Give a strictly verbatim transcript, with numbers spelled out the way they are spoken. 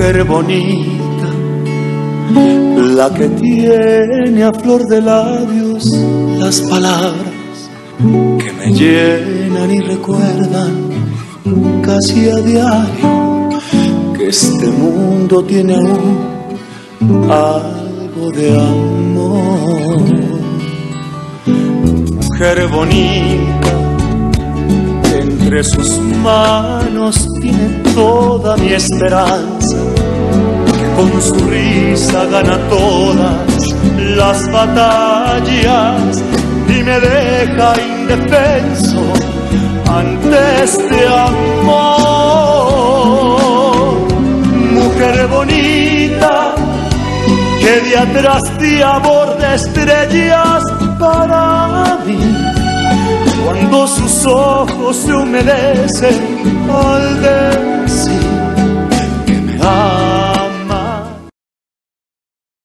mujer bonita, la que tiene a flor de labios las palabras que me llenan y recuerdan casi a diario que este mundo tiene aún algo de amor. Mujer bonita, que entre sus manos tiene toda mi esperanza, que con su risa gana todas las batallas y me deja indefenso ante este amor. Mujer bonita, que día tras día aborda estrellas para mí, cuando sus ojos se humedecen al ver